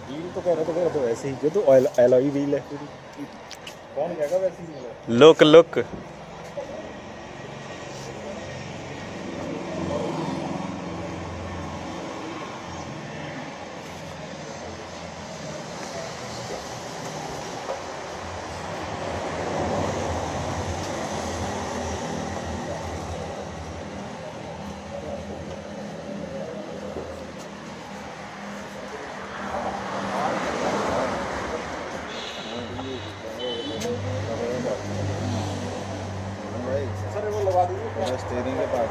Wheel तो कह रहा तो वैसे ही जो तो एलॉय व्हील है पूरी। कौन कहेगा वैसे ही लुक लुक सर वो लगा दीजिए स्टीयरिंग के पास।